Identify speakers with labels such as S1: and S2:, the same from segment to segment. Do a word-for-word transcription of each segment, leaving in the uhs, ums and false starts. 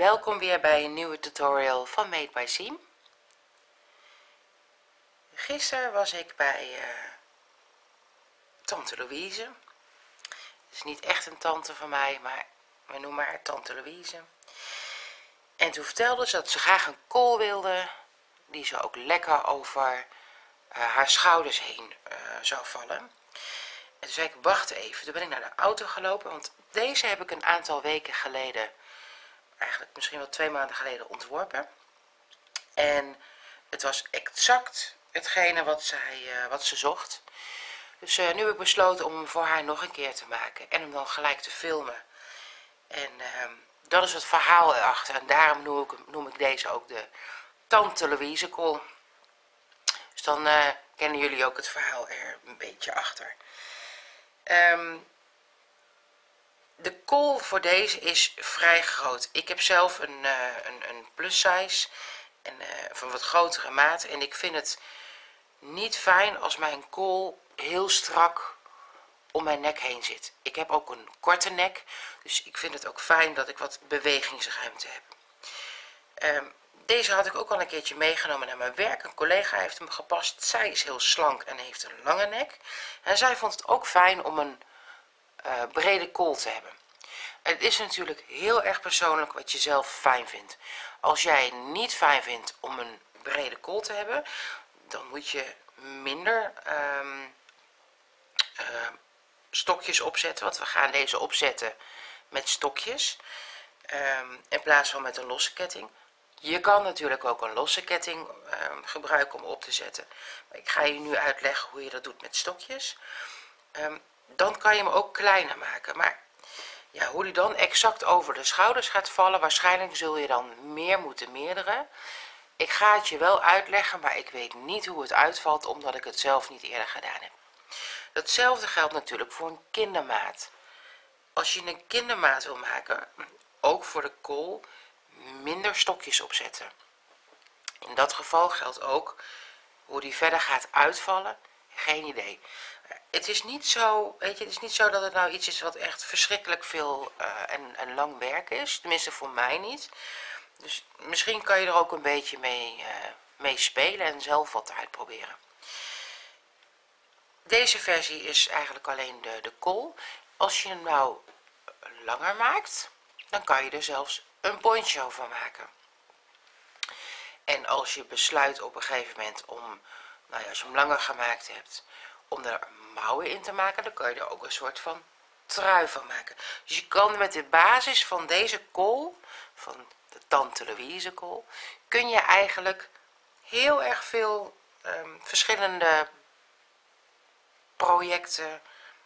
S1: Welkom weer bij een nieuwe tutorial van Made by Siem. Gisteren was ik bij uh, tante Louise. Het is niet echt een tante van mij, maar we noemen haar tante Louise. En toen vertelde ze dat ze graag een kool wilde, die ze ook lekker over uh, haar schouders heen uh, zou vallen. En toen zei ik, wacht even. Toen ben ik naar de auto gelopen, want deze heb ik een aantal weken geleden, eigenlijk misschien wel twee maanden geleden, ontworpen. En het was exact hetgene wat, zij, uh, wat ze zocht. Dus uh, nu heb ik besloten om hem voor haar nog een keer te maken en hem dan gelijk te filmen. En uh, dat is het verhaal erachter. En daarom noem ik, noem ik deze ook de Tante Louise kool. Dus dan uh, kennen jullie ook het verhaal er een beetje achter. Um, de kool voor deze is vrij groot. Ik heb zelf een, uh, een, een plus size en uh, van wat grotere maat. En ik vind het niet fijn als mijn kool heel strak om mijn nek heen zit. Ik heb ook een korte nek, dus ik vind het ook fijn dat ik wat bewegingsruimte heb. Um, deze had ik ook al een keertje meegenomen naar mijn werk. Een collega heeft hem gepast. Zij is heel slank en heeft een lange nek. En zij vond het ook fijn om een uh, brede kool te hebben. Het is natuurlijk heel erg persoonlijk wat je zelf fijn vindt. Als jij niet fijn vindt om een brede kool te hebben, dan moet je minder um, uh, stokjes opzetten. Want we gaan deze opzetten met stokjes. Um, in plaats van met een losse ketting. Je kan natuurlijk ook een losse ketting um, gebruiken om op te zetten. Maar ik ga je nu uitleggen hoe je dat doet met stokjes. Um, dan kan je hem ook kleiner maken. Maar ja, hoe die dan exact over de schouders gaat vallen, waarschijnlijk zul je dan meer moeten meerderen. Ik ga het je wel uitleggen, maar ik weet niet hoe het uitvalt, omdat ik het zelf niet eerder gedaan heb. Hetzelfde geldt natuurlijk voor een kindermaat. Als je een kindermaat wil maken, ook voor de kool, minder stokjes opzetten. In dat geval geldt ook hoe die verder gaat uitvallen, geen idee. Het is niet zo, weet je, het is niet zo dat het nou iets is wat echt verschrikkelijk veel uh, en, en lang werk is. Tenminste voor mij niet. Dus misschien kan je er ook een beetje mee, uh, mee spelen en zelf wat uitproberen. Deze versie is eigenlijk alleen de, de kool. Als je hem nou langer maakt, dan kan je er zelfs een poncho van maken. En als je besluit op een gegeven moment om, nou ja, als je hem langer gemaakt hebt, om er mouwen in te maken, dan kan je er ook een soort van trui van maken. Dus je kan met de basis van deze kool, van de Tante Louise kool, kun je eigenlijk heel erg veel um, verschillende projecten,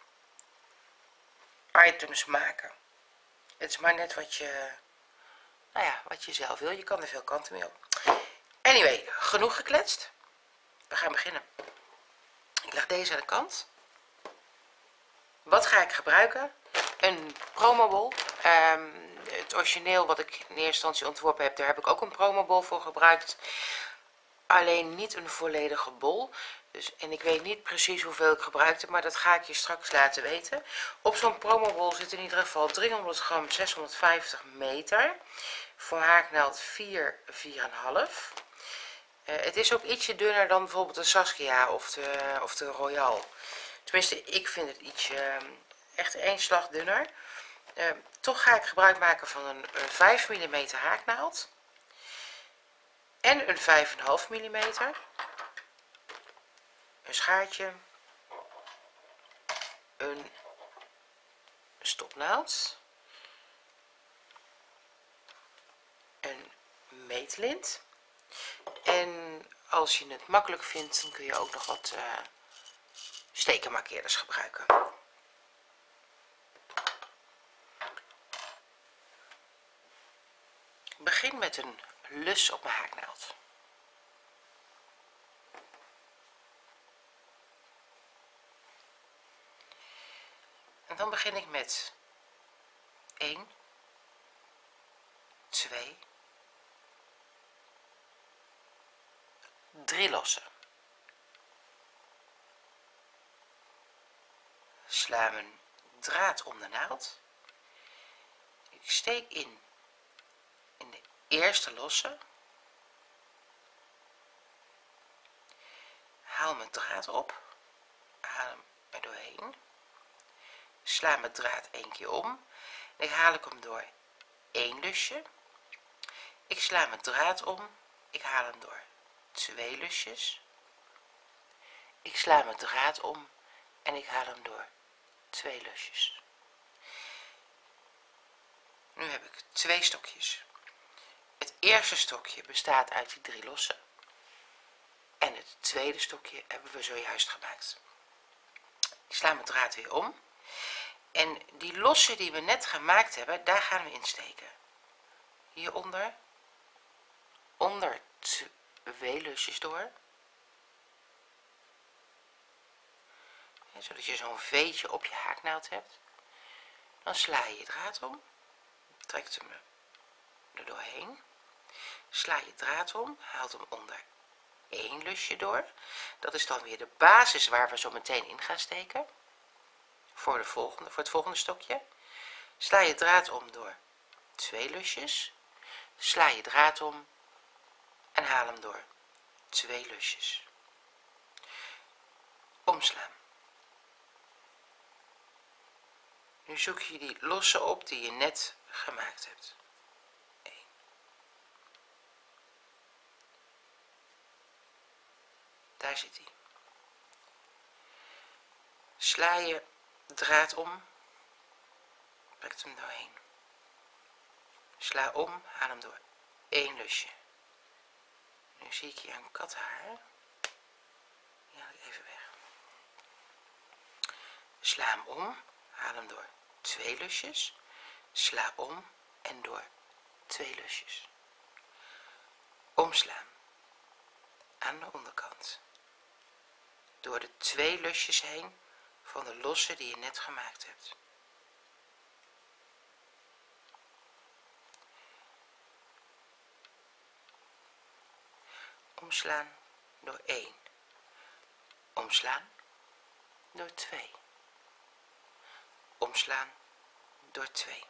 S1: items maken. Het is maar net wat je, nou ja, wat je zelf wil. Je kan er veel kanten mee op. Anyway, genoeg gekletst. We gaan beginnen. Ik leg deze aan de kant. Wat ga ik gebruiken? Een promobol. Um, het origineel wat ik in eerste instantie ontworpen heb, daar heb ik ook een promobol voor gebruikt. Alleen niet een volledige bol. Dus, en ik weet niet precies hoeveel ik gebruikte, maar dat ga ik je straks laten weten. Op zo'n promobol zit in ieder geval driehonderd gram, zeshonderdvijftig meter. Voor haaknaald vier, vier komma vijf. Uh, het is ook ietsje dunner dan bijvoorbeeld de Saskia of de, of de Royal. Tenminste, ik vind het ietsje uh, echt één slag dunner. Uh, toch ga ik gebruik maken van een, een vijf millimeter haaknaald. En een vijf komma vijf millimeter. Een schaartje. Een stopnaald. Een meetlint. En als je het makkelijk vindt, dan kun je ook nog wat uh, stekenmarkeerders gebruiken. Ik begin met een lus op mijn haaknaald. En dan begin ik met één, twee, drie lossen. Sla mijn draad om de naald. Ik steek in in de eerste losse, haal mijn draad op, haal hem er doorheen, sla mijn draad één keer om, dan haal ik hem door één lusje, ik sla mijn draad om, ik haal hem door twee lusjes, ik sla mijn draad om en ik haal hem door twee lusjes. Nu heb ik twee stokjes. Het eerste stokje bestaat uit die drie lossen en het tweede stokje hebben we zojuist gemaakt. Ik sla mijn draad weer om en die lossen die we net gemaakt hebben, daar gaan we insteken. Hieronder, onder twee lusjes door, zodat je zo'n veetje op je haaknaald hebt. Dan sla je je draad om, trekt hem er doorheen, sla je draad om, haalt hem onder één lusje door. Dat is dan weer de basis waar we zo meteen in gaan steken voor, de volgende, voor het volgende stokje. Sla je draad om door twee lusjes, sla je draad om en haal hem door twee lusjes. Omslaan. Nu zoek je die losse op die je net gemaakt hebt. één. Daar zit hij. Sla je draad om, trekt hem doorheen. Sla om, haal hem door één lusje. Nu zie ik hier een kathaar. Die haal ik even weg. Sla hem om, haal hem door twee lusjes, sla om en door twee lusjes. Omslaan aan de onderkant, door de twee lusjes heen van de losse die je net gemaakt hebt. Omslaan door één, omslaan door twee, omslaan door twee.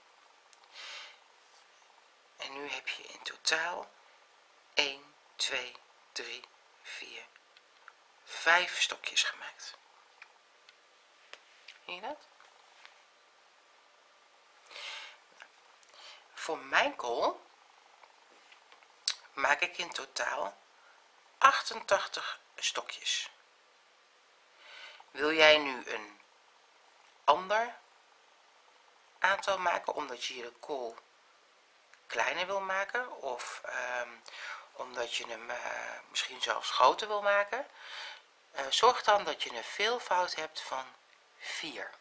S1: En nu heb je in totaal één, twee, drie, vier, vijf stokjes gemaakt. Zie je dat? Voor mijn kool maak ik in totaal achtentachtig stokjes. Wil jij nu een ander aantal maken omdat je de kool kleiner wil maken of um, omdat je hem uh, misschien zelfs groter wil maken, uh, zorg dan dat je een veelvoud hebt van vier.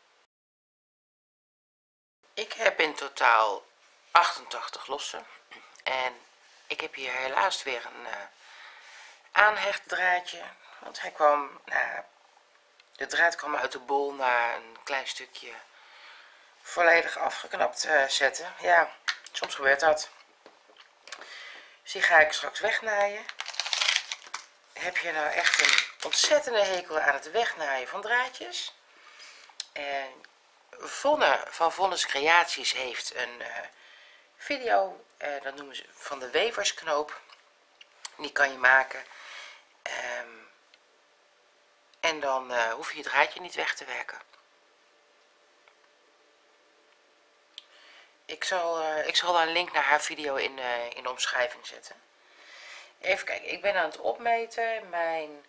S1: Ik heb in totaal achtentachtig lossen en ik heb hier helaas weer een uh, aanhechtdraadje, want hij kwam, uh, de draad kwam uit de bol na een klein stukje volledig afgeknapt uh, zetten. Ja, soms gebeurt dat. Dus die ga ik straks wegnaaien. Heb je nou echt een ontzettende hekel aan het wegnaaien van draadjes? En Vonne van Vonnes Creaties heeft een uh, video, uh, dat noemen ze van de weversknoop. Die kan je maken. Um, en dan uh, hoef je je draadje niet weg te werken. Ik zal, uh, ik zal daar een link naar haar video in, uh, in de omschrijving zetten. Even kijken, ik ben aan het opmeten. Mijn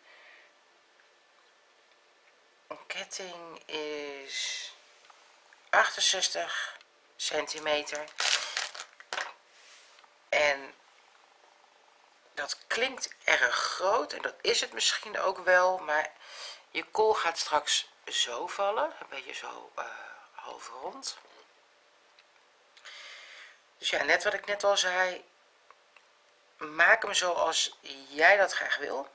S1: ketting is achtenzestig centimeter. En dat klinkt erg groot en dat is het misschien ook wel, maar je kool gaat straks zo vallen, een beetje zo uh, half rond. Dus ja, net wat ik net al zei, maak hem zoals jij dat graag wil.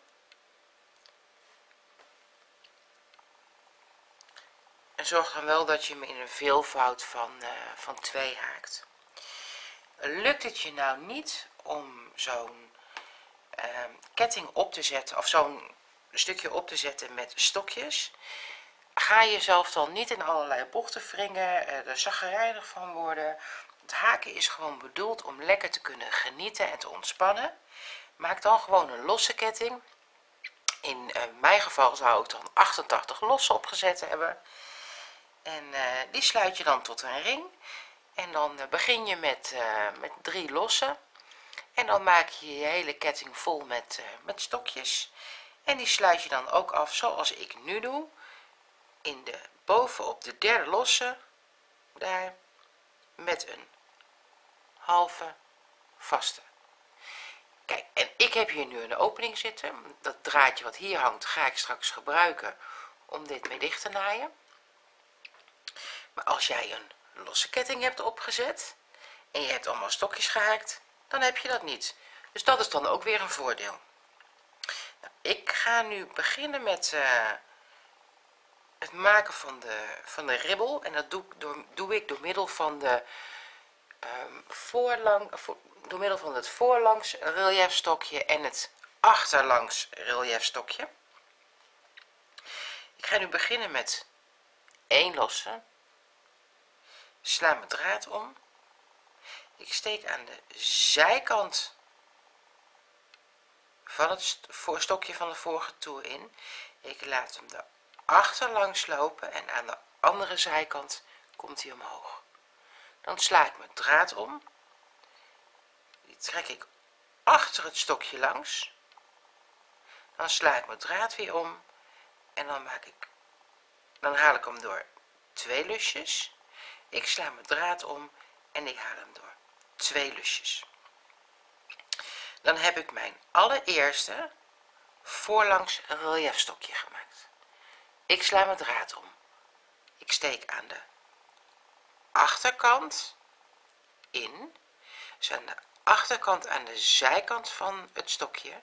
S1: En zorg dan wel dat je hem in een veelvoud van, uh, van twee haakt. Lukt het je nou niet om zo'n uh, ketting op te zetten, of zo'n stukje op te zetten met stokjes, ga jezelf dan niet in allerlei bochten wringen, uh, er chagrijnig van worden. Het haken is gewoon bedoeld om lekker te kunnen genieten en te ontspannen. Maak dan gewoon een losse ketting. In uh, mijn geval zou ik dan achtentachtig losse opgezet hebben. En uh, die sluit je dan tot een ring. En dan uh, begin je met, uh, met drie losse. En dan maak je je hele ketting vol met, uh, met stokjes. En die sluit je dan ook af zoals ik nu doe. In de, bovenop de derde losse. Daar. Met een halve vaste. Kijk, en ik heb hier nu een opening zitten. Dat draadje wat hier hangt ga ik straks gebruiken om dit mee dicht te naaien. Maar als jij een losse ketting hebt opgezet en je hebt allemaal stokjes gehaakt, dan heb je dat niet. Dus dat is dan ook weer een voordeel. Nou, ik ga nu beginnen met uh, het maken van de, van de ribbel. En dat doe, door, doe ik door middel van de um, voorlang, voor, door middel van het voorlangs reliefstokje en het achterlangs reliefstokje. Ik ga nu beginnen met één losse. Sla mijn draad om. Ik steek aan de zijkant van het voorstokje van de vorige toer in. Ik laat hem de achterlangs lopen en aan de andere zijkant komt hij omhoog. Dan sla ik mijn draad om. Die trek ik achter het stokje langs. Dan sla ik mijn draad weer om en dan maak ik, dan haal ik hem door twee lusjes. Ik sla mijn draad om en ik haal hem door twee lusjes. Dan heb ik mijn allereerste voorlangs reliefstokje gemaakt. Ik sla mijn draad om. Ik steek aan de achterkant in. Dus aan de achterkant aan de zijkant van het stokje.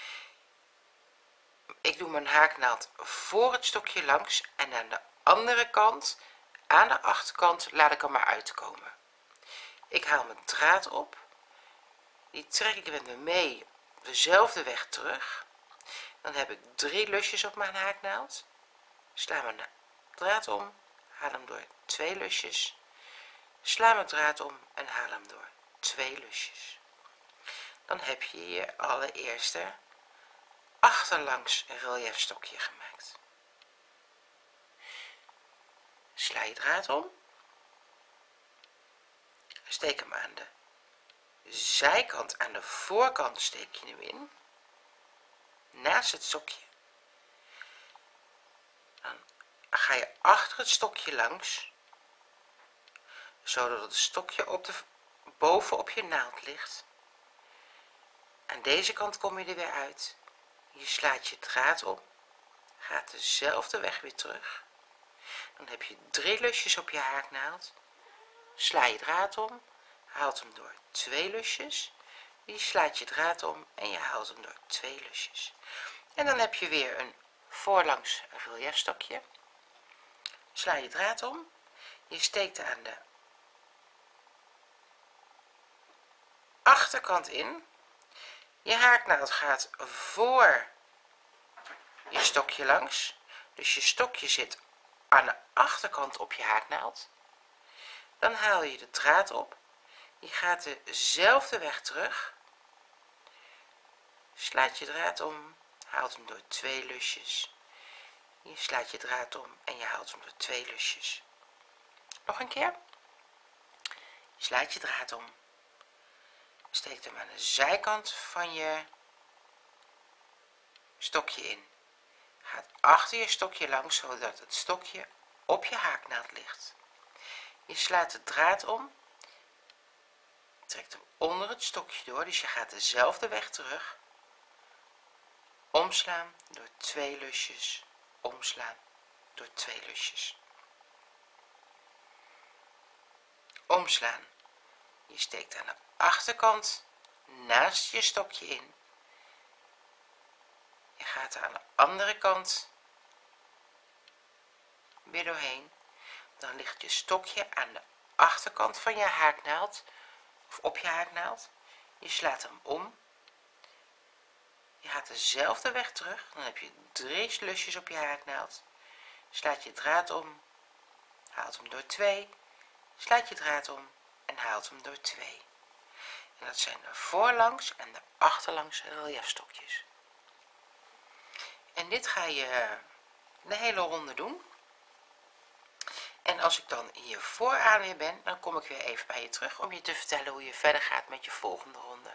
S1: Ik doe mijn haaknaald voor het stokje langs en aan de andere kant, aan de achterkant, laat ik hem maar uitkomen. Ik haal mijn draad op. Die trek ik met me mee dezelfde weg terug. Dan heb ik drie lusjes op mijn haaknaald. Sla mijn draad om, haal hem door twee lusjes. Sla mijn draad om en haal hem door twee lusjes. Dan heb je je allereerste achterlangs reliefstokje gemaakt. Sla je draad om. Steek hem aan de zijkant, aan de voorkant steek je hem in. Naast het stokje. Dan ga je achter het stokje langs. Zodat het stokje op de, boven op je naald ligt. Aan deze kant kom je er weer uit. Je slaat je draad op. Gaat dezelfde weg weer terug. Dan heb je drie lusjes op je haaknaald. Sla je draad om. Haalt hem door twee lusjes. Je slaat je draad om en je haalt hem door twee lusjes. En dan heb je weer een voorlangs reliefstokje. Sla je draad om. Je steekt aan de achterkant in. Je haaknaald gaat voor je stokje langs. Dus je stokje zit aan de achterkant op je haaknaald. Dan haal je de draad op. Je gaat dezelfde weg terug. Slaat je draad om. Haalt hem door twee lusjes. Je slaat je draad om en je haalt hem door twee lusjes. Nog een keer. Je slaat je draad om. Steekt hem aan de zijkant van je stokje in. Gaat achter je stokje langs, zodat het stokje op je haaknaald ligt. Je slaat de draad om. Trekt hem onder het stokje door, dus je gaat dezelfde weg terug. Omslaan door twee lusjes. Omslaan door twee lusjes. Omslaan. Je steekt aan de achterkant naast je stokje in. Je gaat er aan de andere kant weer doorheen. Dan ligt je stokje aan de achterkant van je haaknaald of op je haaknaald. Je slaat hem om. Je gaat dezelfde weg terug. Dan heb je drie lusjes op je haaknaald. Slaat je draad om. Haalt hem door twee. Slaat je draad om. En en haalt hem door twee. En dat zijn de voorlangs en de achterlangs reliefstokjes. En dit ga je de hele ronde doen. En als ik dan hier vooraan weer ben, dan kom ik weer even bij je terug om je te vertellen hoe je verder gaat met je volgende ronde.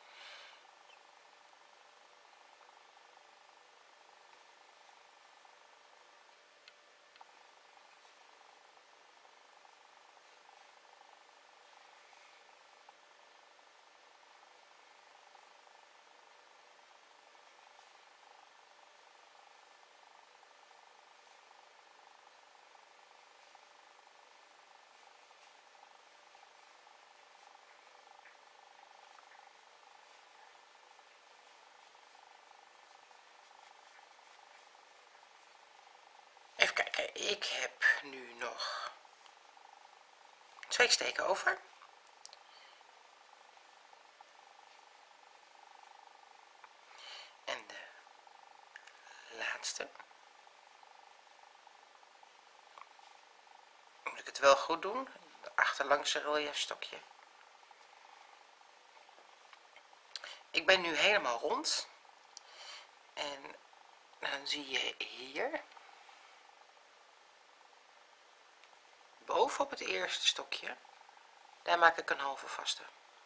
S1: Even kijken, ik heb nu nog twee steken over. En de laatste. Moet ik het wel goed doen, de achterlangse reliefstokje. Ik ben nu helemaal rond. En dan zie je hier bovenop het eerste stokje, daar maak ik een halve vaste.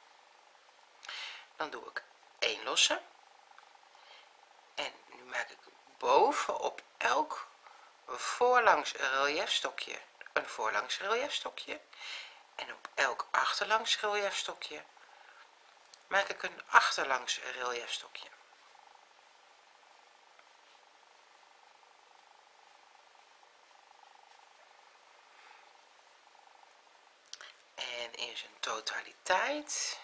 S1: Dan doe ik één losse. En nu maak ik bovenop elk voorlangs reliefstokje een voorlangs reliefstokje. En op elk achterlangs reliefstokje maak ik een achterlangs reliefstokje. En in zijn totaliteit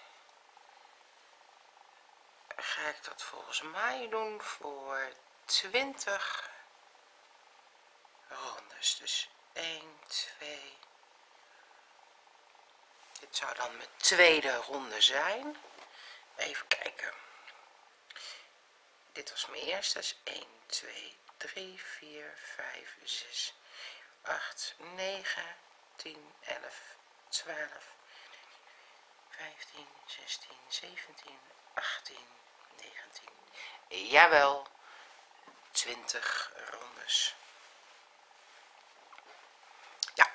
S1: ga ik dat volgens mij doen voor twintig rondes. Dus één, twee. Dit zou dan mijn tweede ronde zijn. Even kijken. Dit was mijn eerste. Dus één, twee, drie, vier, vijf, zes, acht, negen, tien, elf, twaalf, vijftien, zestien, zeventien, achttien, negentien. Jawel, twintig rondes. Ja.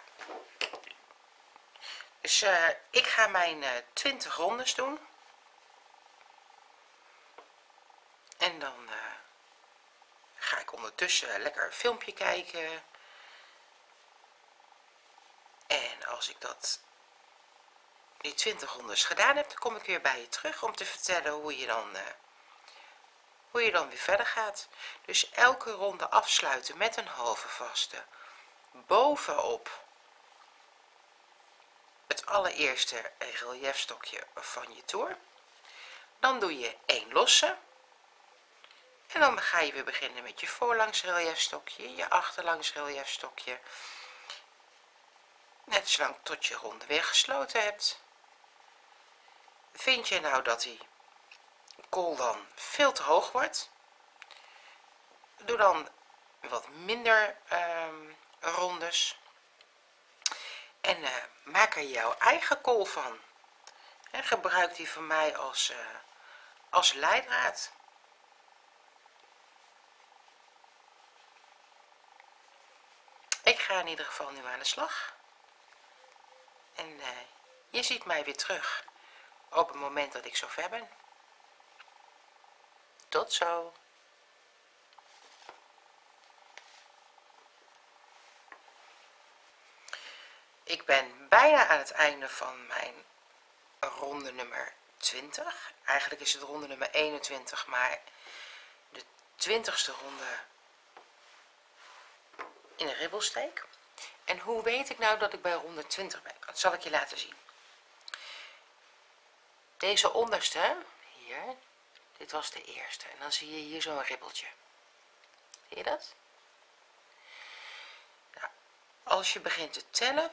S1: Dus uh, ik ga mijn uh, twintig rondes doen. En dan uh, ga ik ondertussen lekker een filmpje kijken. En als ik dat die twintig rondes gedaan heb, dan kom ik weer bij je terug om te vertellen hoe je dan, uh, hoe je dan weer verder gaat. Dus elke ronde afsluiten met een halve vaste bovenop het allereerste reliefstokje van je toer. Dan doe je één losse. En dan ga je weer beginnen met je voorlangs reliefstokje, je achterlangs reliefstokje. Net zolang tot je ronde weer gesloten hebt. Vind je nou dat die kool dan veel te hoog wordt? Doe dan wat minder um, rondes. En uh, maak er jouw eigen kool van. En gebruik die van mij als, uh, als leidraad. Ik ga in ieder geval nu aan de slag. En uh, je ziet mij weer terug op het moment dat ik zover ben. Tot zo. Ik ben bijna aan het einde van mijn ronde nummer twintig. Eigenlijk is het ronde nummer eenentwintig, maar de twintigste ronde in een ribbelsteek. En hoe weet ik nou dat ik bij ronde twintig ben? Dat zal ik je laten zien. Deze onderste, hier, dit was de eerste. En dan zie je hier zo'n ribbeltje. Zie je dat? Nou, als je begint te tellen,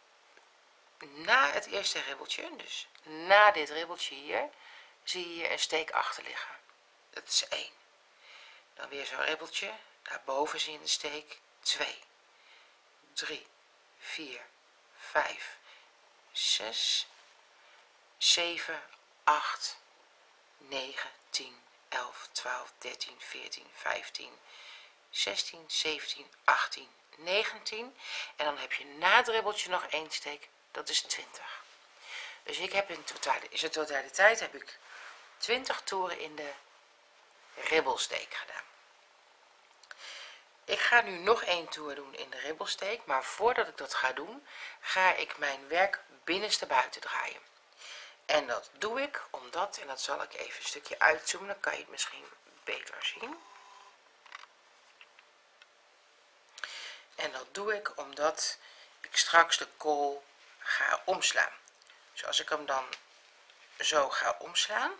S1: na het eerste ribbeltje, dus na dit ribbeltje hier, zie je hier een steek achter liggen. Dat is één. Dan weer zo'n ribbeltje, daarboven zie je een steek, twee, drie, vier, vijf, zes, zeven, acht, negen, tien, elf, twaalf, dertien, veertien, vijftien, zestien, zeventien, achttien, negentien. En dan heb je na het ribbeltje nog één steek, dat is twintig. Dus ik heb in totale, in de totaliteit heb ik twintig toeren in de ribbelsteek gedaan. Ik ga nu nog één toer doen in de ribbelsteek, maar voordat ik dat ga doen, ga ik mijn werk binnenste buiten draaien. En dat doe ik omdat, en dat zal ik even een stukje uitzoomen, dan kan je het misschien beter zien. En dat doe ik omdat ik straks de kool ga omslaan. Dus als ik hem dan zo ga omslaan,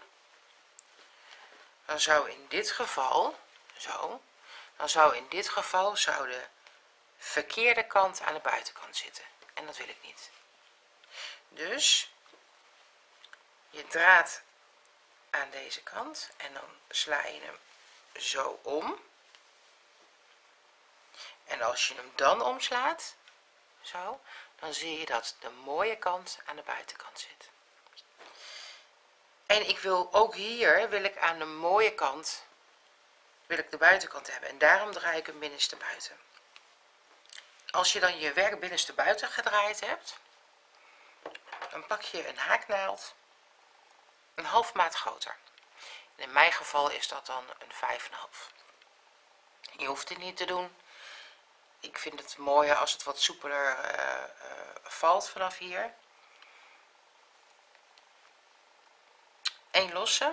S1: dan zou in dit geval, zo, dan zou in dit geval zou de verkeerde kant aan de buitenkant zitten. En dat wil ik niet. Dus je draait aan deze kant en dan sla je hem zo om. En als je hem dan omslaat, zo, dan zie je dat de mooie kant aan de buitenkant zit. En ik wil ook hier, wil ik aan de mooie kant, wil ik de buitenkant hebben. En daarom draai ik hem binnenste buiten. Als je dan je werk binnenste buiten gedraaid hebt, dan pak je een haaknaald, een half maat groter. En in mijn geval is dat dan een vijf komma vijf. Je hoeft het niet te doen. Ik vind het mooier als het wat soepeler uh, uh, valt vanaf hier. Eén losse.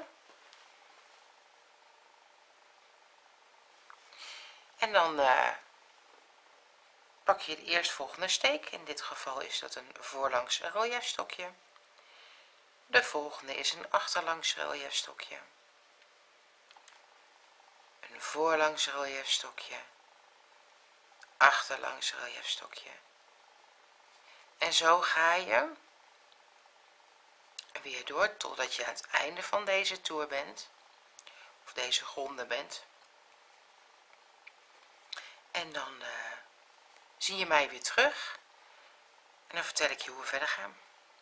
S1: En dan uh, pak je de eerstvolgende steek. In dit geval is dat een voorlangs reliefstokje. De volgende is een achterlangs reliefstokje. Een voorlangs reliefstokje. Achterlangs reliefstokje. En zo ga je weer door totdat je aan het einde van deze toer bent, of deze ronde bent. En dan uh, zie je mij weer terug en dan vertel ik je hoe we verder gaan.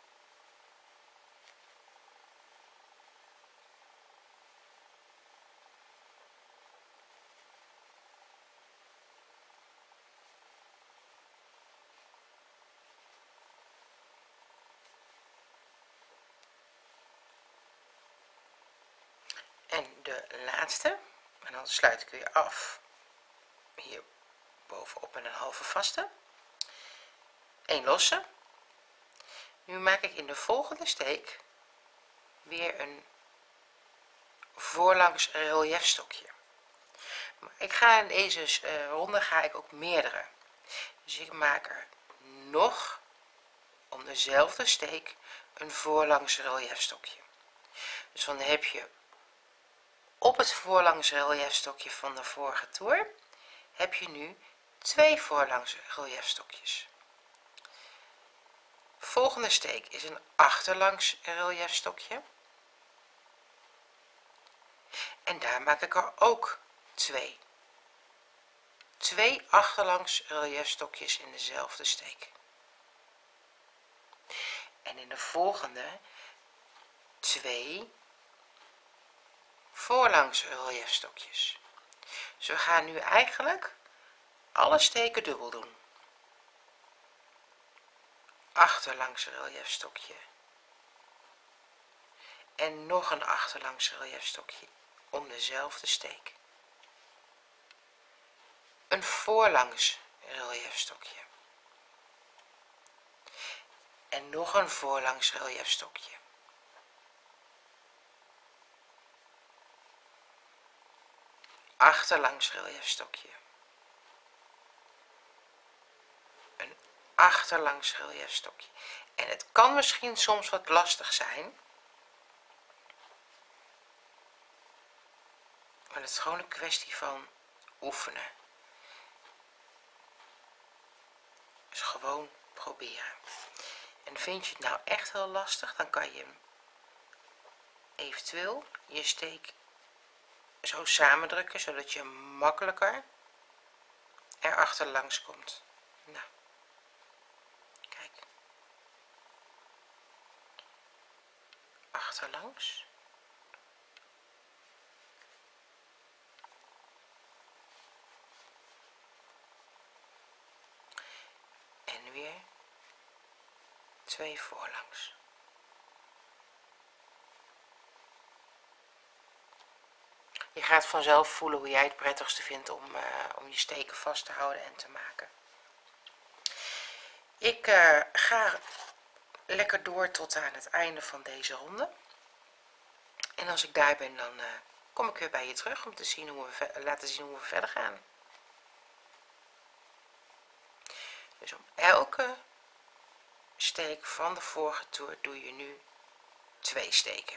S1: En de laatste, en dan sluit ik weer af, hier bovenop met een halve vaste, één losse. Nu maak ik in de volgende steek weer een voorlangs reliefstokje. Maar ik ga in deze uh, ronde ga ik ook meerdere. Dus ik maak er nog om dezelfde steek een voorlangs reliefstokje. Dus dan heb je op het voorlangs reliefstokje van de vorige toer heb je nu twee voorlangs reliefstokjes. Volgende steek is een achterlangs reliefstokje. En daar maak ik er ook twee. Twee achterlangs reliefstokjes in dezelfde steek. En in de volgende twee voorlangs reliefstokjes. Dus we gaan nu eigenlijk alle steken dubbel doen. Achterlangs reliefstokje. En nog een achterlangs reliefstokje om dezelfde steek. Een voorlangs reliefstokje. En nog een voorlangs reliefstokje. Achterlangs reliefstokje. Een achterlangs reliefstokje. En het kan misschien soms wat lastig zijn, maar het is gewoon een kwestie van oefenen. Dus gewoon proberen. En vind je het nou echt heel lastig, dan kan je eventueel je steek zo samendrukken, zodat je makkelijker er achterlangs komt. Nou, kijk. achterlangs. En weer twee voorlangs. Je gaat vanzelf voelen hoe jij het prettigste vindt om, uh, om je steken vast te houden en te maken. Ik uh, ga lekker door tot aan het einde van deze ronde. En als ik daar ben, dan uh, kom ik weer bij je terug om te zien hoe we laten zien hoe we verder gaan. Dus om elke steek van de vorige toer doe je nu twee steken.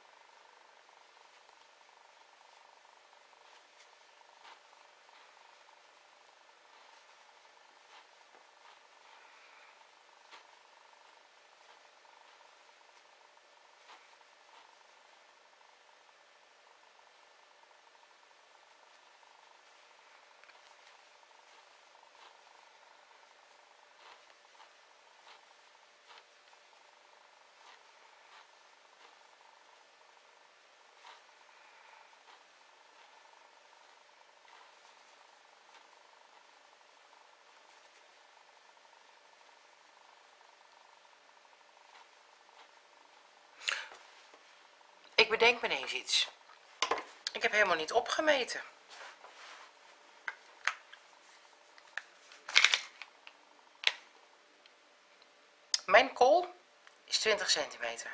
S1: Ik bedenk me ineens iets. Ik heb helemaal niet opgemeten. Mijn kool is twintig centimeter.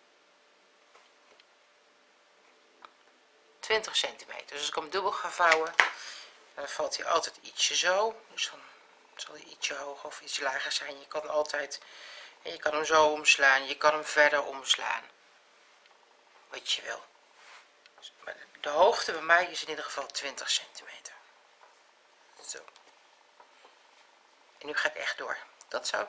S1: twintig centimeter. Dus als ik hem dubbel ga vouwen, dan valt hij altijd ietsje zo. Dus dan zal hij ietsje hoger of iets lager zijn. Je kan altijd, en je kan hem zo omslaan, je kan hem verder omslaan. Wat je wil. Maar de hoogte bij mij is in ieder geval twintig centimeter. Zo. En nu ga ik echt door. Dat zo.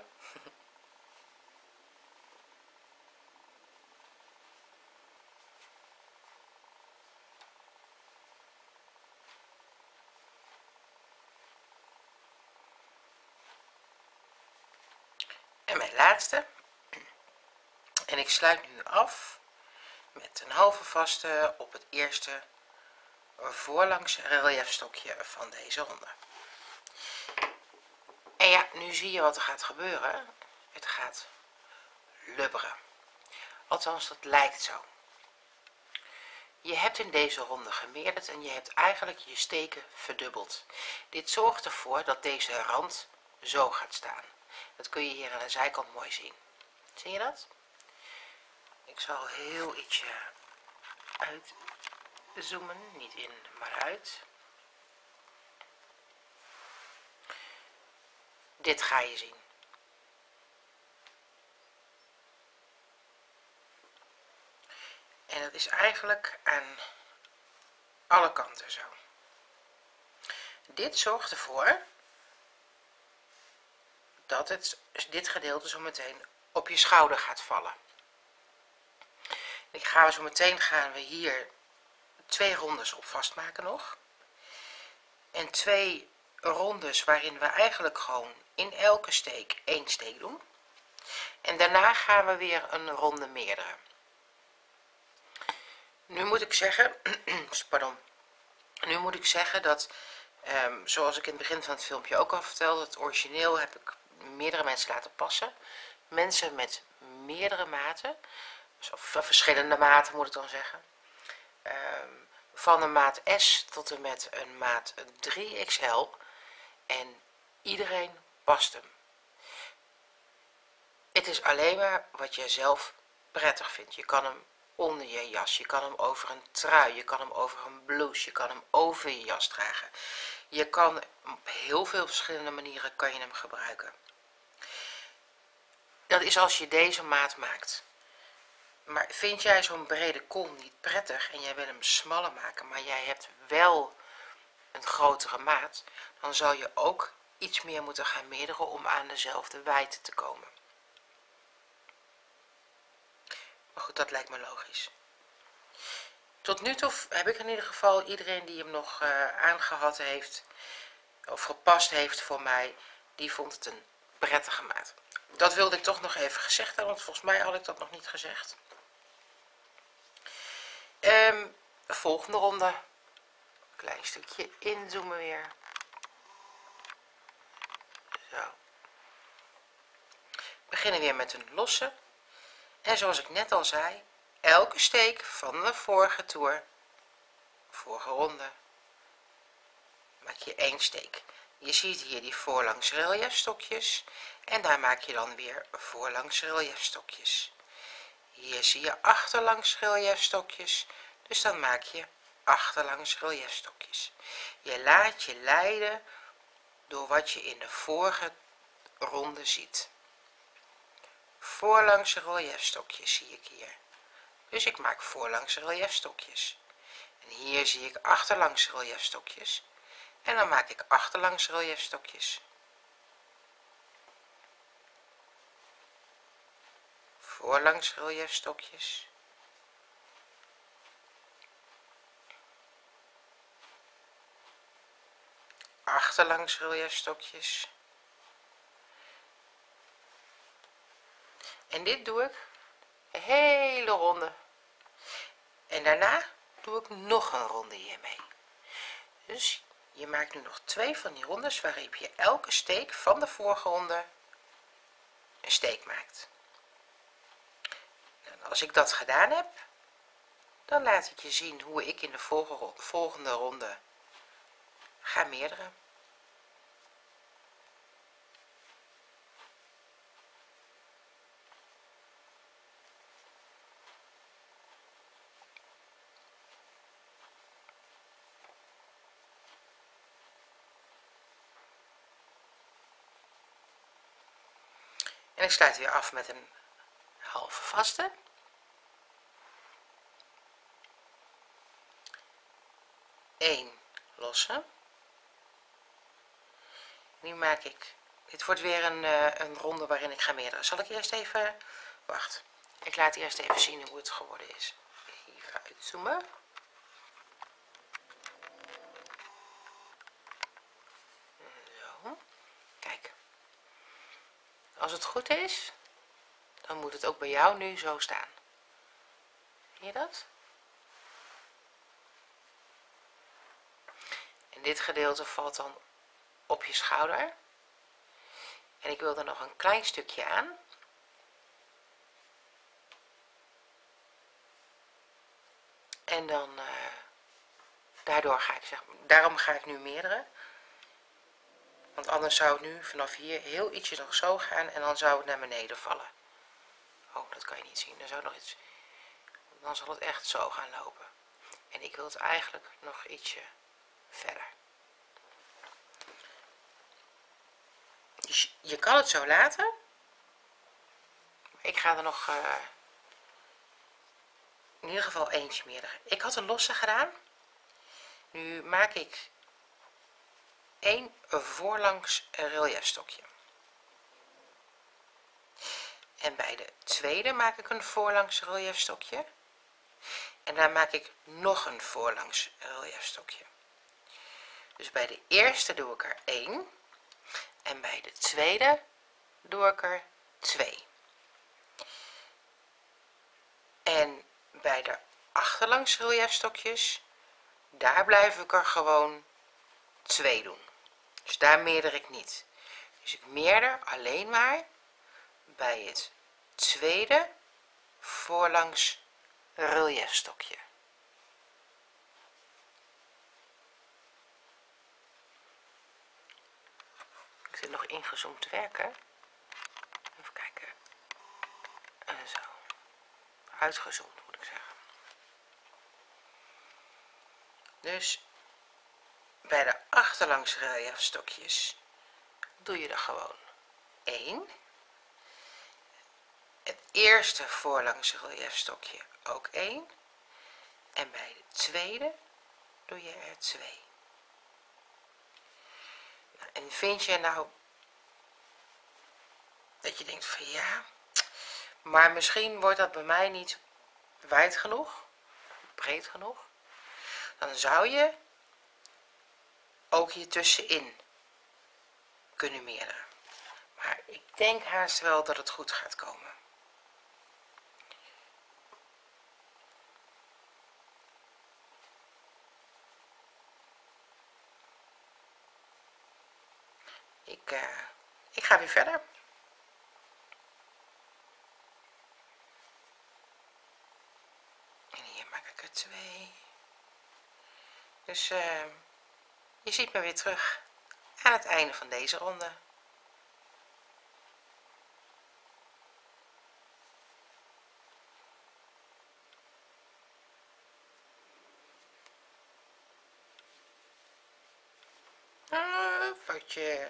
S1: En mijn laatste. En ik sluit nu af met een halve vaste op het eerste voorlangs reliefstokje van deze ronde. En ja, nu zie je wat er gaat gebeuren. Het gaat lubberen. Althans, dat lijkt zo. Je hebt in deze ronde gemeerderd en je hebt eigenlijk je steken verdubbeld. Dit zorgt ervoor dat deze rand zo gaat staan. Dat kun je hier aan de zijkant mooi zien. Zie je dat? Ik zal heel ietsje uitzoomen, niet in, maar uit. Dit ga je zien. En dat is eigenlijk aan alle kanten zo. Dit zorgt ervoor dat het, dit gedeelte zo meteen op je schouder gaat vallen. Ik ga zo meteen gaan we hier twee rondes op vastmaken nog. En twee rondes waarin we eigenlijk gewoon in elke steek één steek doen. En daarna gaan we weer een ronde meerdere. Nu moet ik zeggen, pardon, nu moet ik zeggen dat, um, zoals ik in het begin van het filmpje ook al vertelde, het origineel heb ik meerdere mensen laten passen. Mensen met meerdere maten, of verschillende maten moet ik dan zeggen. Um, van een maat S tot en met een maat drie X L. En iedereen past hem. Het is alleen maar wat jij zelf prettig vindt. Je kan hem onder je jas, je kan hem over een trui, je kan hem over een blouse, je kan hem over je jas dragen. Je kan op heel veel verschillende manieren kan je hem gebruiken. Dat is als je deze maat maakt. Maar vind jij zo'n brede kol niet prettig en jij wil hem smaller maken, maar jij hebt wel een grotere maat, dan zal je ook iets meer moeten gaan meerderen om aan dezelfde wijdte te komen. Maar goed, dat lijkt me logisch. Tot nu toe heb ik in ieder geval iedereen die hem nog uh, aangehad heeft of gepast heeft voor mij, die vond het een prettige maat. Dat wilde ik toch nog even gezegd hebben, want volgens mij had ik dat nog niet gezegd. Um, volgende ronde. Klein stukje inzoomen weer. Zo. We beginnen weer met een losse. En zoals ik net al zei, elke steek van de vorige toer, vorige ronde, maak je één steek. Je ziet hier die voorlangs reliefstokjes en daar maak je dan weer voorlangs reliefstokjes. Hier zie je achterlangs reliefstokjes, dus dan maak je achterlangs reliefstokjes. Je laat je leiden door wat je in de vorige ronde ziet. Voorlangs reliefstokjes zie ik hier. Dus ik maak voorlangs reliefstokjes. En hier zie ik achterlangs reliefstokjes. En dan maak ik achterlangs reliefstokjes. Voorlangs reliefstokjes. Achterlangs reliefstokjes. En dit doe ik een hele ronde. En daarna doe ik nog een ronde hiermee. Dus je maakt nu nog twee van die rondes waarin je elke steek van de vorige ronde een steek maakt. En als ik dat gedaan heb, dan laat ik je zien hoe ik in de volgende ronde ga meerderen. En ik sluit weer af met een halve vaste. één losse. Nu maak ik, dit wordt weer een, uh, een ronde waarin ik ga meerderen. Zal ik eerst even, wacht, ik laat eerst even zien hoe het geworden is. Even uitzoomen. Zo, kijk. Als het goed is, dan moet het ook bij jou nu zo staan. Zie je dat? En dit gedeelte valt dan op je schouder. En ik wil er nog een klein stukje aan. En dan, uh, daardoor ga ik zeg, daarom ga ik nu meerdere. Want anders zou het nu vanaf hier heel ietsje nog zo gaan en dan zou het naar beneden vallen. Oh, dat kan je niet zien. Dan zou nog iets, dan zal het echt zo gaan lopen. En ik wil het eigenlijk nog ietsje verder. Dus je kan het zo laten. Ik ga er nog uh, in ieder geval eentje meerdere. Ik had een losse gedaan. Nu maak ik één voorlangs reliefstokje. En bij de tweede maak ik een voorlangs reliefstokje. En daar maak ik nog een voorlangs reliefstokje. Dus bij de eerste doe ik er één. En bij de tweede doe ik er twee. En bij de achterlangs reliefstokjes, daar blijf ik er gewoon twee doen. Dus daar meerder ik niet. Dus ik meerder alleen maar bij het tweede voorlangs reliefstokje. Ik zit nog ingezoomd te werken. Even kijken. En zo. Uitgezoomd moet ik zeggen. Dus bij de achterlangs reliefstokjes doe je er gewoon één. Het eerste voorlangs reliefstokje ook één. En bij de tweede doe je er twee. En vind je nou dat je denkt van ja, maar misschien wordt dat bij mij niet wijd genoeg, breed genoeg, dan zou je ook hier tussenin kunnen meerderen. Maar ik denk haast wel dat het goed gaat komen. ik, uh, ik ga weer verder. En hier maak ik er twee. Dus uh, je ziet me weer terug aan het einde van deze ronde. Ah, foutje.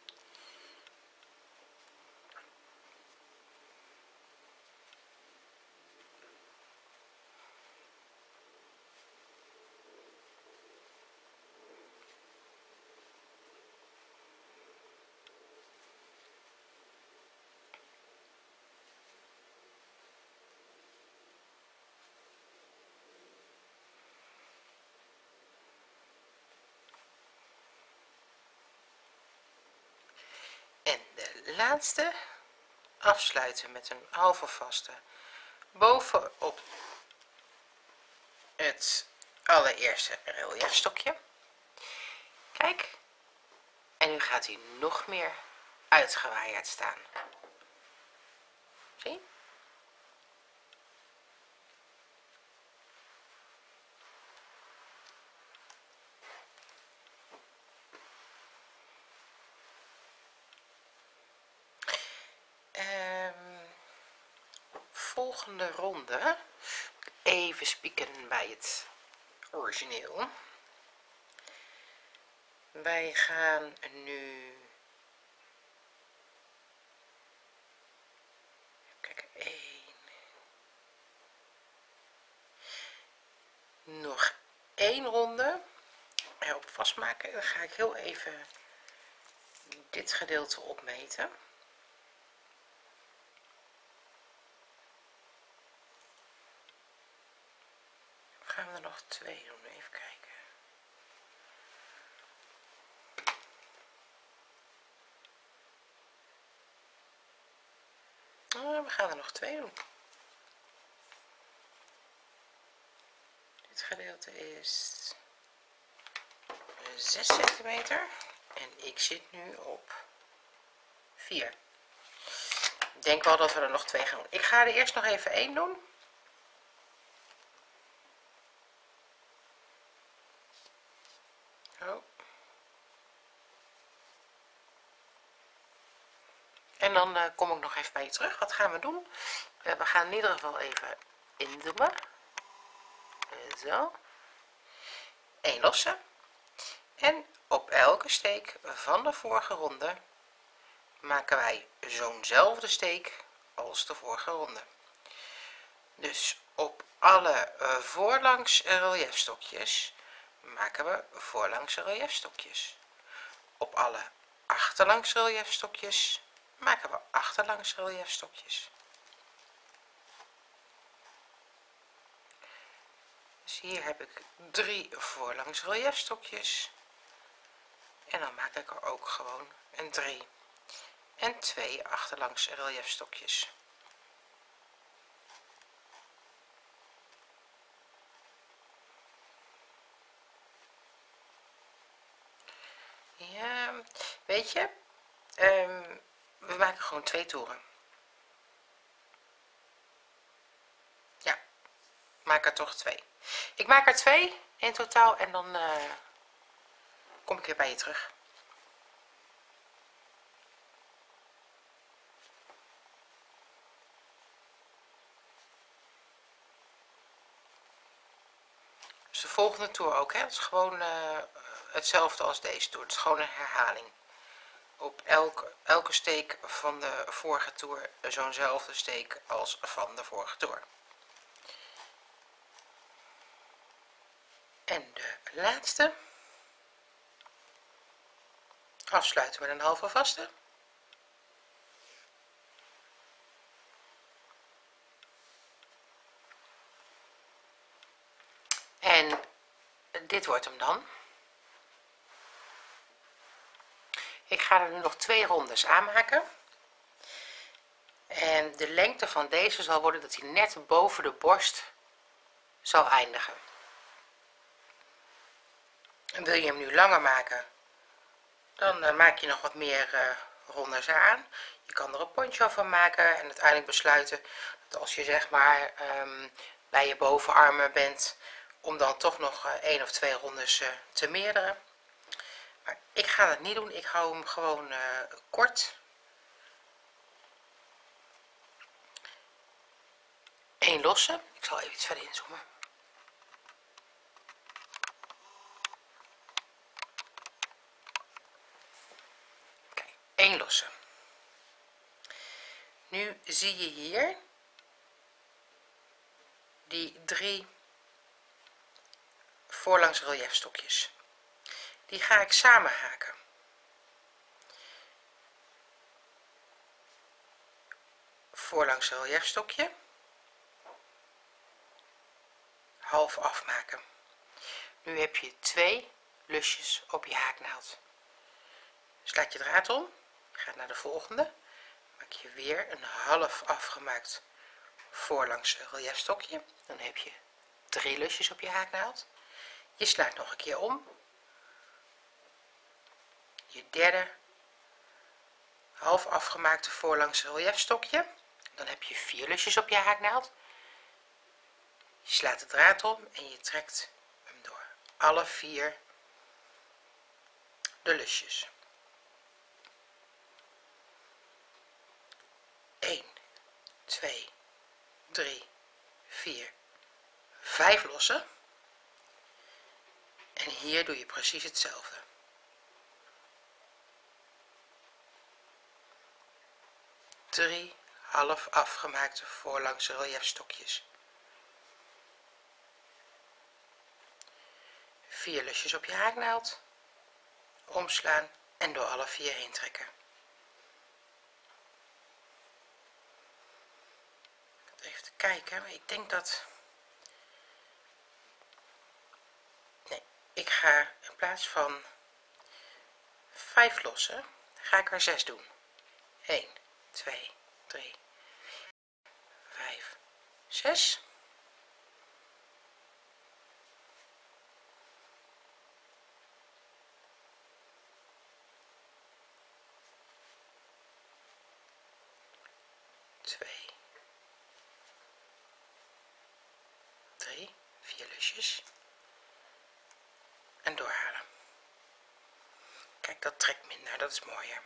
S1: En de laatste afsluiten met een halve vaste bovenop het allereerste reliefstokje. Kijk, en nu gaat hij nog meer uitgewaaid staan. Zie? Um, volgende ronde, even spieken bij het origineel. Wij gaan nu, kijk, één, nog één ronde erop vastmaken. Dan ga ik heel even dit gedeelte opmeten. Gaan we er nog twee doen, even kijken. Oh, we gaan er nog twee doen. Dit gedeelte is zes centimeter en ik zit nu op vier. Ik denk wel dat we er nog twee gaan doen. Ik ga er eerst nog even één doen. Oh. En dan uh, kom ik nog even bij je terug. Wat gaan we doen? Uh, we gaan in ieder geval even indummen. Uh, zo. Eén losse. En op elke steek van de vorige ronde maken wij zo'nzelfde steek als de vorige ronde. Dus op alle uh, voorlangs reliefstokjes maken we voorlangs reliefstokjes. Op alle achterlangs reliefstokjes maken we achterlangs reliefstokjes. Dus hier heb ik drie voorlangs reliefstokjes. En dan maak ik er ook gewoon een drie en twee achterlangs reliefstokjes. Ja, weet je, um, we maken gewoon twee toeren. Ja, maak er toch twee. Ik maak er twee in totaal en dan uh, kom ik weer bij je terug. Dus de volgende toer ook, hè? Het is gewoon uh, hetzelfde als deze toer. Het is gewoon een herhaling. Op elke, elke steek van de vorige toer zo'nzelfde steek als van de vorige toer. En de laatste. Afsluiten met een halve vaste. En dit wordt hem dan. Ik ga er nu nog twee rondes aanmaken. En de lengte van deze zal worden dat hij net boven de borst zal eindigen. En wil je hem nu langer maken, Dan uh, maak je nog wat meer uh, rondes aan. Je kan er een poncho van maken en uiteindelijk besluiten dat als je zeg maar um, bij je bovenarmen bent, om dan toch nog uh, één of twee rondes uh, te meerderen. Maar ik ga dat niet doen, ik hou hem gewoon uh, kort. Eén losse, ik zal even iets verder inzoomen. Kijk, één losse. Nu zie je hier die drie voorlangs reliefstokjes. Die ga ik samen haken. Voorlangs reliefstokje, half afmaken. Nu heb je twee lusjes op je haaknaald. Slaat je draad om, je gaat naar de volgende, maak je weer een half afgemaakt voorlangs reliefstokje. Dan heb je drie lusjes op je haaknaald. Je slaat nog een keer om, je derde half afgemaakte voorlangs reliefstokje. Dan heb je vier lusjes op je haaknaald. Je slaat de draad om en je trekt hem door alle vier de lusjes. één, twee, drie, vier, vijf lossen. En hier doe je precies hetzelfde. Drie half afgemaakte voorlangs reliefstokjes. Vier lusjes op je haaknaald. Omslaan en door alle vier heen trekken. Even te kijken, maar ik denk dat... Nee, ik ga in plaats van vijf lossen, ga ik er zes doen. één, twee, drie, vijf, zes. twee, drie, vier lusjes. En doorhalen. Kijk, dat trekt minder, dat is mooier.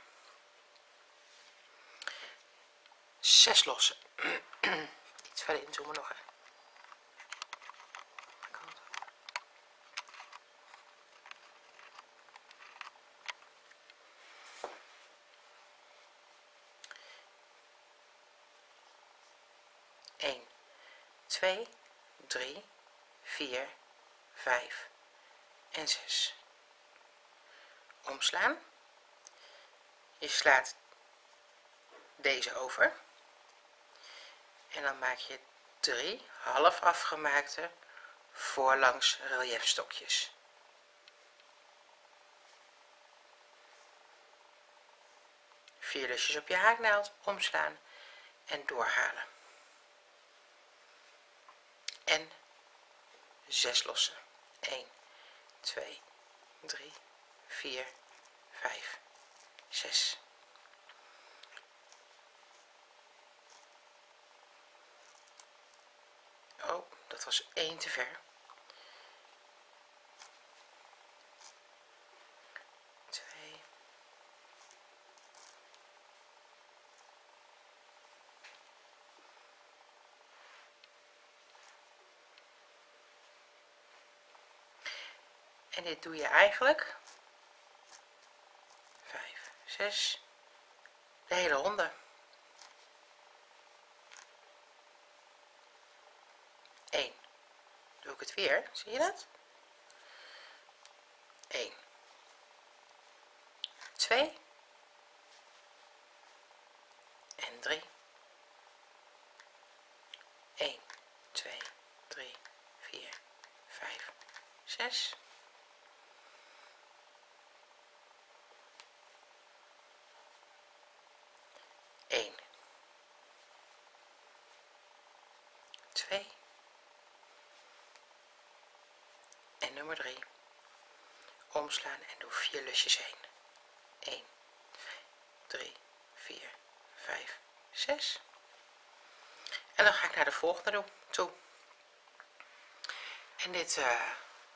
S1: Zes lossen. Iets verder inzoomen nog. Hè. één, twee, drie, vier, vijf en zes. Omslaan. Je slaat deze over. En dan maak je drie half afgemaakte voorlangs reliefstokjes. Vier lusjes op je haaknaald, omslaan en doorhalen. En zes lossen. één, twee, drie, vier, vijf, zes. Oh, dat was één te ver. twee. En dit doe je eigenlijk vijf, zes, de hele ronde. één. Doe ik het weer, zie je dat? één, twee en drie. één, twee, drie, vier, vijf, zes. één, twee en nummer drie. Omslaan en doe vier lusjes heen. een, drie, vier, vijf, zes. En dan ga ik naar de volgende toe. En dit, uh,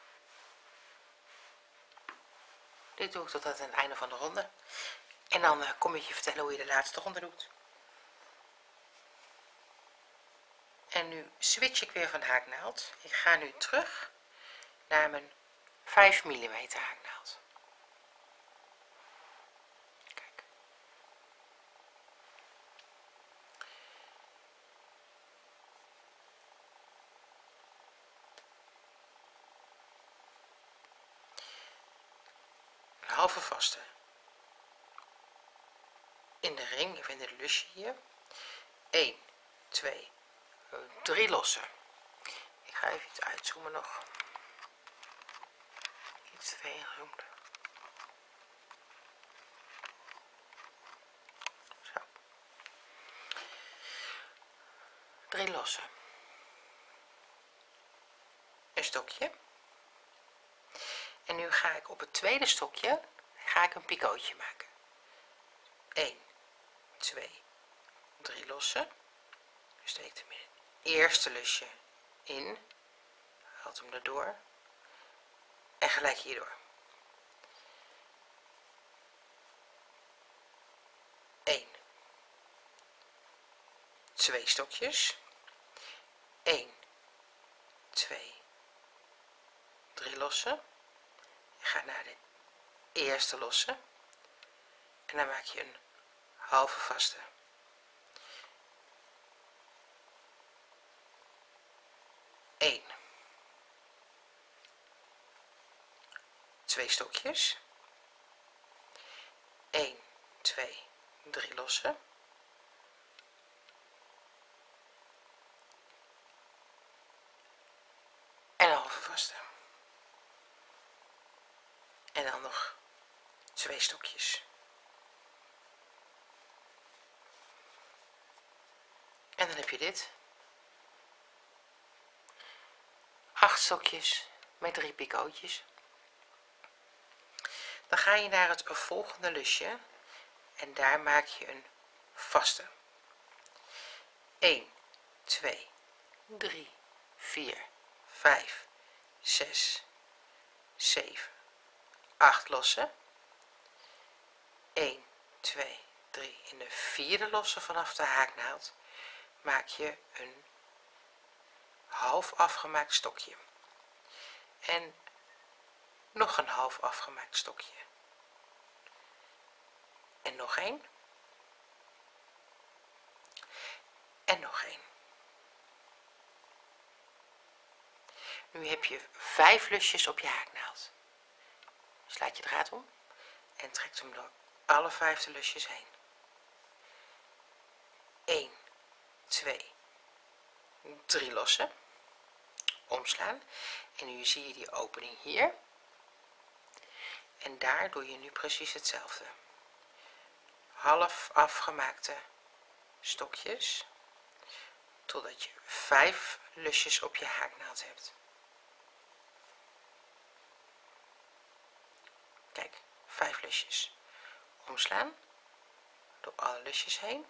S1: dit doe ik tot aan het einde van de ronde. En dan uh, kom ik je vertellen hoe je de laatste ronde doet. En nu switch ik weer van haaknaald. Ik ga nu terug naar mijn vijf millimeter haaknaald. Kijk. Een halve vaste. In de ring, ik vind het lusje hier. een, twee, drie lossen. Ik ga even iets uitzoomen nog. Iets te veel ingezoomd. Zo. Drie lossen. Een stokje. En nu ga ik op het tweede stokje ga ik een picootje maken. een, twee, drie lossen. Steek hem in het eerste lusje in, haalt hem erdoor en gelijk hierdoor. een, twee stokjes, een, twee, drie lossen. Je gaat naar de eerste losse en dan maak je een halve vaste. een, twee stokjes, een, twee, drie lossen. En een halve vaste. En dan nog twee stokjes. En dan heb je dit. acht stokjes met drie picootjes. Dan ga je naar het volgende lusje en daar maak je een vaste. een, twee, drie, vier, vijf, zes, zeven, acht lossen. een, twee, drie. In de vierde losse vanaf de haaknaald maak je een half afgemaakt stokje. En nog een half afgemaakt stokje. En nog één. En nog één. Nu heb je vijf lusjes op je haaknaald. Slaat je draad om en trekt hem door alle vijf de lusjes heen. een, twee, drie lossen. Omslaan. En nu zie je die opening hier. En daar doe je nu precies hetzelfde. Half afgemaakte stokjes. Totdat je vijf lusjes op je haaknaald hebt. Kijk, vijf lusjes. Omslaan. Door alle lusjes heen.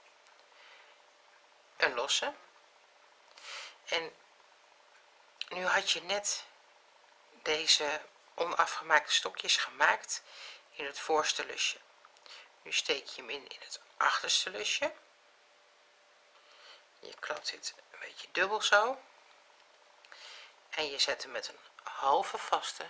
S1: Een losse. En nu had je net deze onafgemaakte stokjes gemaakt in het voorste lusje. Nu steek je hem in in het achterste lusje. Je klapt dit een beetje dubbel zo. En je zet hem met een halve vaste.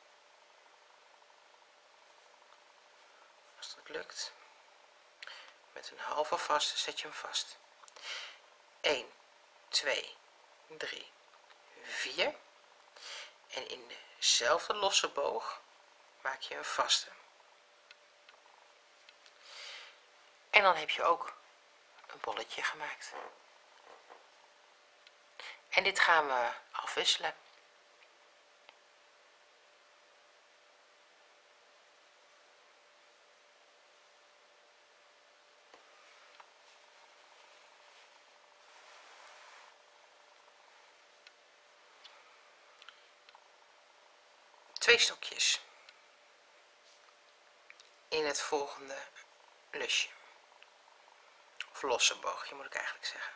S1: Als dat lukt. Met een halve vaste zet je hem vast. een, twee, drie, vier. En in dezelfde losse boog maak je een vaste. En dan heb je ook een bolletje gemaakt. En dit gaan we afwisselen. Twee stokjes in het volgende lusje, of losse boogje moet ik eigenlijk zeggen.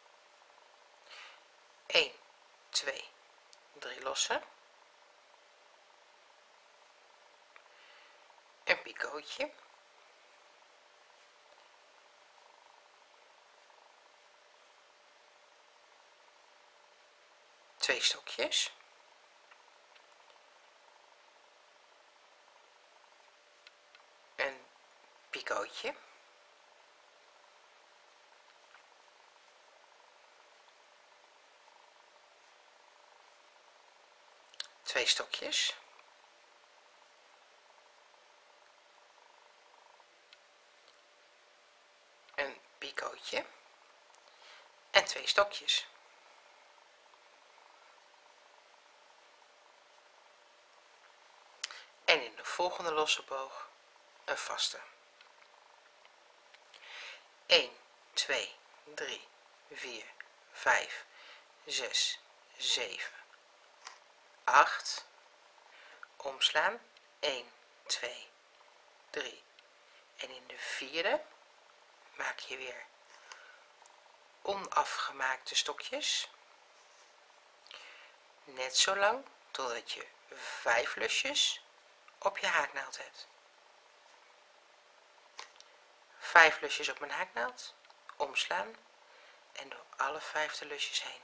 S1: een, twee, drie lossen, een picootje, twee stokjes, een picootje, twee stokjes, een picootje en twee stokjes. En in de volgende losse boog een vaste. een, twee, drie, vier, vijf, zes, zeven, acht, omslaan, een, twee, drie, en in de vierde maak je weer onafgemaakte stokjes, net zo lang totdat je vijf lusjes op je haaknaald hebt. Vijf lusjes op mijn haaknaald, omslaan en door alle vijf de lusjes heen.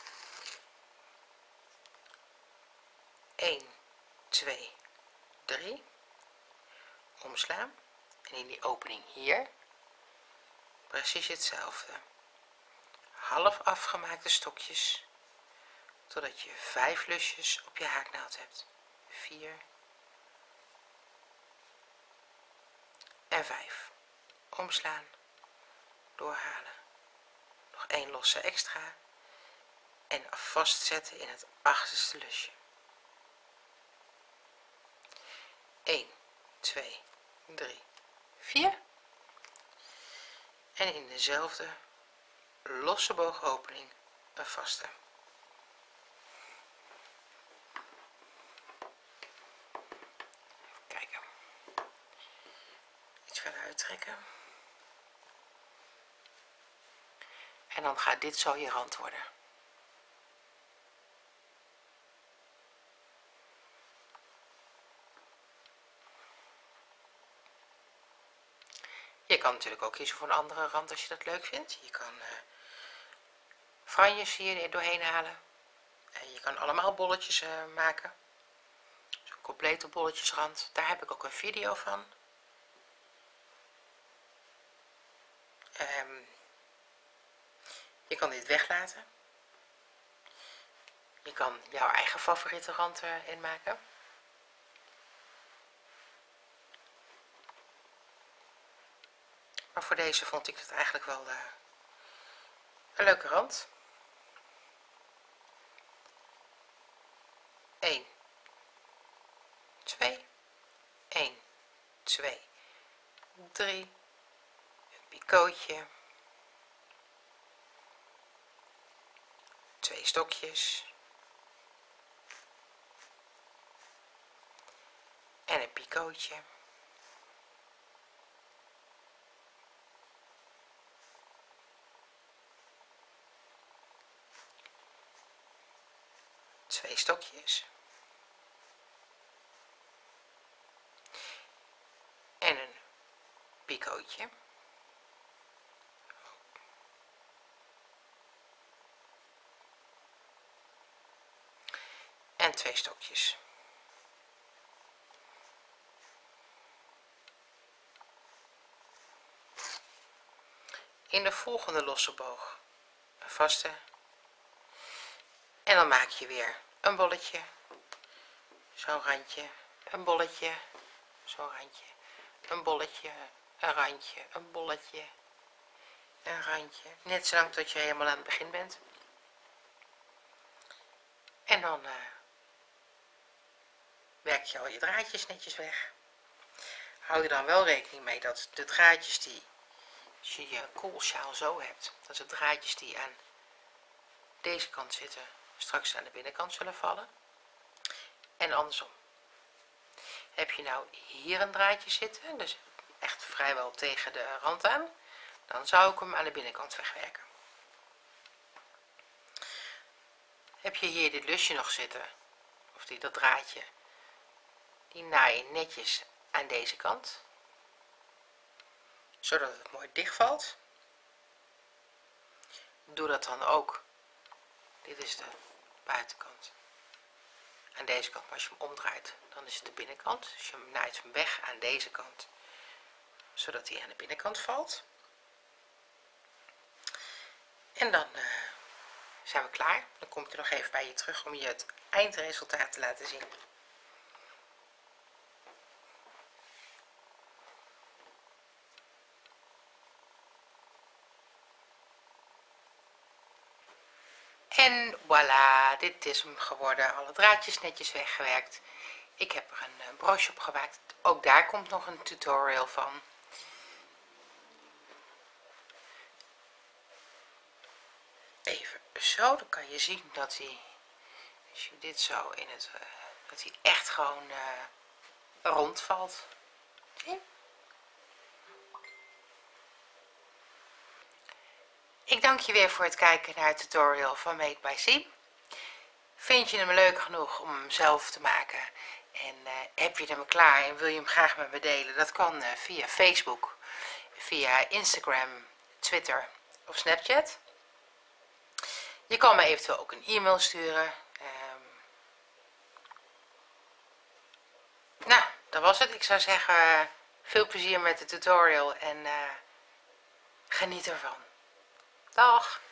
S1: een, twee, drie, omslaan en in die opening hier precies hetzelfde. Half afgemaakte stokjes totdat je vijf lusjes op je haaknaald hebt. vier en vijf. Omslaan, doorhalen. Nog één losse extra en vastzetten in het achterste lusje. een, twee, drie, vier. En in dezelfde losse boogopening een vaste. Even kijken. Iets verder uittrekken. En dan gaat dit zo je rand worden. Je kan natuurlijk ook kiezen voor een andere rand als je dat leuk vindt. Je kan uh, franjes hier doorheen halen. En je kan allemaal bolletjes uh, maken. Dus een complete bolletjesrand. Daar heb ik ook een video van. Um, je kan dit weglaten. Je kan jouw eigen favoriete rand erin maken. Maar voor deze vond ik het eigenlijk wel uh, een leuke rand. een, twee, een, twee, drie, een picootje, twee stokjes en een picootje. Twee stokjes en een picootje en twee stokjes. In de volgende losse boog een vaste en dan maak je weer een bolletje, zo'n randje, een bolletje, zo'n randje, een bolletje, een randje, een bolletje, een randje, net zolang tot je helemaal aan het begin bent. En dan uh, werk je al je draadjes netjes weg. Hou je dan wel rekening mee dat de draadjes die, als je je koolsjaal zo hebt, dat de draadjes die aan deze kant zitten straks aan de binnenkant zullen vallen en andersom. Heb je nou hier een draadje zitten, dus echt vrijwel tegen de rand aan, dan zou ik hem aan de binnenkant wegwerken. Heb je hier dit lusje nog zitten, of die, dat draadje, die naai je netjes aan deze kant, zodat het mooi dicht valt. Doe dat dan ook, dit is de buitenkant, aan deze kant, maar als je hem omdraait, dan is het de binnenkant. Dus je naait hem weg aan deze kant, zodat hij aan de binnenkant valt. En dan uh, zijn we klaar. Dan kom ik er nog even bij je terug om je het eindresultaat te laten zien. En voilà, dit is hem geworden. Alle draadjes netjes weggewerkt. Ik heb er een, een broche op gemaakt. Ook daar komt nog een tutorial van. Even zo, dan kan je zien dat hij, als je dit zo in het, uh, dat hij echt gewoon uh, rond valt. Zie? Ik dank je weer voor het kijken naar het tutorial van Made by Siem. Vind je hem leuk genoeg om hem zelf te maken? En uh, heb je hem klaar en wil je hem graag met me delen? Dat kan uh, via Facebook, via Instagram, Twitter of Snapchat. Je kan me eventueel ook een e-mail sturen. Um, nou, dat was het. Ik zou zeggen, uh, veel plezier met de tutorial en uh, geniet ervan. Dag!